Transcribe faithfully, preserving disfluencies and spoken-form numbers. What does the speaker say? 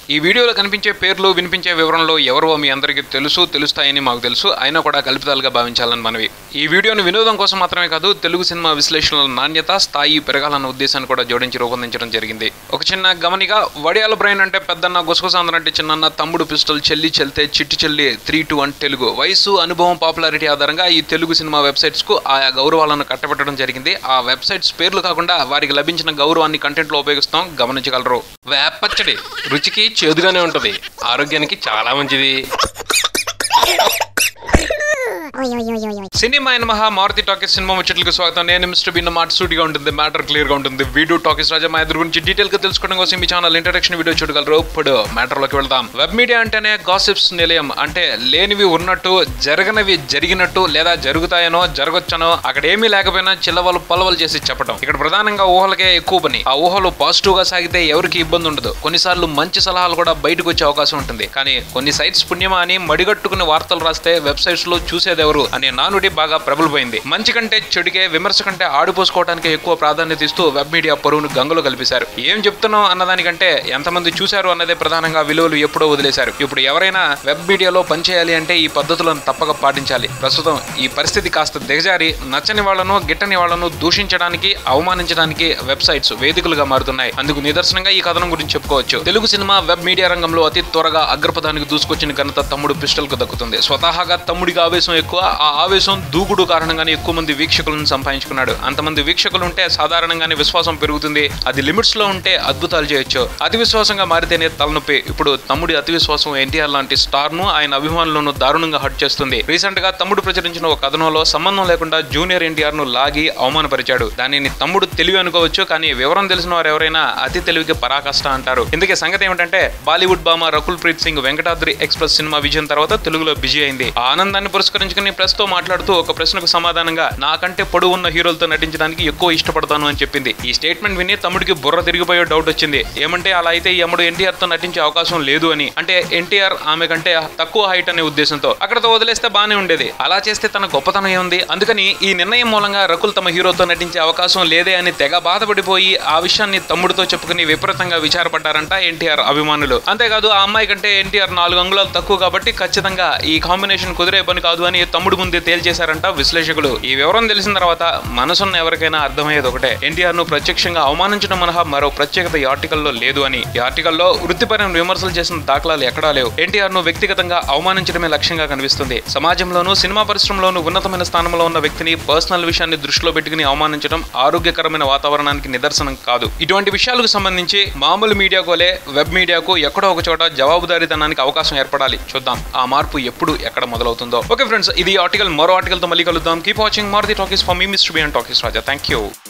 ఈ వీడియోలో కనిపించే పేర్లు వినిపించే వివరంలో ఎవరో మీ అందరికీ తెలుసు తెలుస్తాయని మాకు తెలుసు, అయినా కూడా కల్పితాలుగా భావించాలని మనవి. ఈ వీడియోని వినోదం కోసం మాత్రమే కాదు, తెలుగు సినిమా విశ్లేషణల నాణ్యత స్థాయి పెరగాలన్న ఉద్దేశాన్ని కూడా జోడించి రూపొందించడం జరిగింది. ఒక చిన్న గమనిక, వడియాల బ్రెయిన్ అంటే పెద్దన్న, గుసగుసాంధ్ర అంటే చిన్నన్న, తమ్ముడు పిస్టల్, చెల్లి చెల్తే, చిట్టి చెల్లి, త్రీ టూ వన్ తెలుగు. వయసు, అనుభవం, పాపులారిటీ ఆధారంగా ఈ తెలుగు సినిమా వెబ్సైట్స్ కు ఆయా గౌరవాలను కట్టబెట్టడం జరిగింది. ఆ వెబ్సైట్స్ పేర్లు కాకుండా వారికి లభించిన గౌరవాన్ని కంటెంట్ లో ఉపయోగిస్తాం, గమనించగలరు. వేపచ్చడి రుచికి చేదుగానే ఉంటది, ఆరోగ్యానికి చాలా మంచిది. సినిమా మహా మారుతి టాకీస్ సినిమా ముచ్చట్లకు స్వాగతం. నేను మిస్టర్ బిన్న మాట సూటిగా ఉంటుంది, మ్యాటర్ క్లియర్ గా ఉంటుంది. వీడియో టాకీస్ రాజా మా ఇద్దరు గురించి డీటెయిల్ గా తెలుసుకోవడం కోసం మీ ఛానల్ ఇంట్రడక్షన్ వీడియో చూడగలరు. ఇప్పుడు మ్యాటర్ లోకి వెళ్దాం. వెబ్ మీడియా అంటేనే గాసిప్స్ నిలయం, అంటే లేనివి ఉన్నట్టు, జరగనివి జరిగినట్టు లేదా జరుగుతాయనో జరగొచ్చనో అక్కడ ఏమీ లేకపోయినా చిల్లవలు పలవలు చేసి చెప్పడం. ఇక్కడ ప్రధానంగా ఊహలకే ఎక్కువ పని. ఆ ఊహలు పాజిటివ్ గా సాగితే ఎవరికి ఇబ్బంది ఉండదు. కొన్నిసార్లు మంచి సలహాలు కూడా బయటకు వచ్చే అవకాశం ఉంటుంది. కానీ కొన్ని సైట్స్ పుణ్యమా అని మడిగట్టుకుని వార్తలు రాస్తే వెబ్సైట్స్ లో చూసేది ఎవరు అనే నానుడి బాగా ప్రబలిపోయింది. మంచి కంటే చెడుకే, విమర్శ కంటే ఆడిపోసుకోవడానికి ఎక్కువ ప్రాధాన్యత ఇస్తూ వెబ్ మీడియా పరువును గంగలో కల్పిశారు. ఏం చెప్తున్నాం అన్నదానికంటే ఎంతమంది చూశారు అన్నదే ప్రధానంగా విలువలు ఎప్పుడో వదిలేశారు. ఇప్పుడు ఎవరైనా వెబ్ మీడియాలో పనిచేయాలి అంటే ఈ పద్ధతులను తప్పక పాటించాలి. ప్రస్తుతం ఈ పరిస్థితి కాస్త దిగజారి నచ్చని వాళ్లను, గిట్టని వాళ్లను దూషించడానికి, అవమానించడానికి వెబ్సైట్స్ వేదికలుగా మారుతున్నాయి. అందుకు నిదర్శనంగా ఈ కథనం గురించి చెప్పుకోవచ్చు. తెలుగు సినిమా వెబ్ మీడియా రంగంలో అతి త్వరగా అగ్రపదానికి దూసుకొచ్చిన ఘనత తమ్ముడు పిస్టల్ కు దక్కుతుంది. స్వతహాగా తమ్ముడికి ఆవేశం ఎక్కువ. ఆ ఆవేశం దూకుడు కారణంగానే ఎక్కువ మంది వీక్షకులను సంపాదించుకున్నాడు. అంతమంది వీక్షకులు ఉంటే సాధారణంగానే విశ్వాసం పెరుగుతుంది. అది లిమిట్స్ లో ఉంటే అద్భుతాలు చేయొచ్చు. అతి విశ్వాసంగా మారితేనే తలనొప్పి. ఇప్పుడు తమ్ముడి అతి విశ్వాసం ఎన్టీఆర్ లాంటి స్టార్ ను, ఆయన అభిమానులను దారుణంగా హట్ చేస్తుంది. రీసెంట్ గా తమ్ముడు ప్రచురించిన ఒక కథనంలో సంబంధం లేకుండా జూనియర్ ఎన్టీఆర్ ను లాగి అవమానపరిచాడు. దానిని తమ్ముడు తెలివి అనుకోవచ్చు, కానీ వివరం తెలిసిన వారు ఎవరైనా అతి తెలివికి పరాకాష్ట అంటారు. ఇందుకే సంగతి ఏమిటంటే, బాలీవుడ్ బామ రకుల్ ప్రీత్ సింగ్ వెంకటాద్రి ఎక్స్ప్రెస్ సినిమా విజయం తర్వాత తెలుగులో బిజీ అయింది. ఆ ఆనందాన్ని పురస్కరించుకుని ప్రెస్ తో మాట్లాడుతూ ఒక ప్రశ్నకు సమాధానంగా నాకంటే పొడవు ఉన్న హీరోలతో నటించడానికి ఎక్కువ ఇష్టపడతాను అని చెప్పింది. ఈ స్టేట్మెంట్ విని తమ్ముడికి బుర్ర తిరిగిపోయే డౌట్ వచ్చింది. ఏమంటే అలా అయితే ఈ అమ్ముడు ఎన్టీఆర్ తో నటించే అవకాశం లేదు అని. అంటే ఎన్టీఆర్ ఆమె కంటే తక్కువ హైట్ అనే ఉద్దేశంతో. అక్కడతో వదిలేస్తే బానే ఉండేది. అలా చేస్తే తన గొప్పతనం ఏముంది? అందుకని ఈ నిర్ణయం మూలంగా రకుల్ తమ హీరోతో నటించే అవకాశం లేదే అని తెగ బాధపడిపోయి ఆ విషయాన్ని తమ్ముడితో చెప్పుకుని విపరీతంగా విచారపడ్డారంట ఎన్టీఆర్ అభిమానులు. అంతేకాదు, ఆ అమ్మాయి కంటే ఎన్టీఆర్ నాలుగు అంగుళాలు తక్కువ కాబట్టి ఖచ్చితంగా ఈ కాంబినేషన్ కుదిరే పని కాదు అని తమ్ముడు ముందే తేల్చేశారంట విశ్లేషకులు. ఈ వివరం తెలిసిన తర్వాత మనసున్న ఎవరికైనా అర్థమయ్యేది ఒకటే, ఎన్టీఆర్ ను ప్రత్యక్షంగా అవమానించడం మినహా మరో ప్రత్యేకత ఈ ఆర్టికల్లో లేదు అని. ఈ ఆర్టికల్లో వృత్తిపరమైన విమర్శలు చేసిన దాఖలాలు ఎక్కడా లేవు. ఎన్టీఆర్ ను వ్యక్తిగతంగా అవమానించడమే లక్ష్యంగా కనిపిస్తుంది. సమాజంలోనూ, సినిమా పరిశ్రమలోనూ ఉన్నతమైన స్థానంలో ఉన్న వ్యక్తిని పర్సనల్ విషయాన్ని దృష్టిలో పెట్టుకుని అవమానించడం ఆరోగ్యకరమైన వాతావరణానికి నిదర్శనం కాదు. ఇటువంటి విషయాలకు సంబంధించి మామూలు మీడియాకోలే వెబ్ మీడియాకు ఎక్కడో ఒక చోట జవాబుదారీతనానికి అవకాశం ఏర్పడాలి. చూద్దాం ఆ మార్పు ఎప్పుడు ఎక్కడ మొదలవుతుందో. ఓకే ఫ్రెండ్స్, ఇది ఆర్టికల్. మరో ఆర్టికల్ తో మళ్ళీ కలుద్దాం. Keep watching Maruti talkies for me mister BN talkies Raja. Thank you.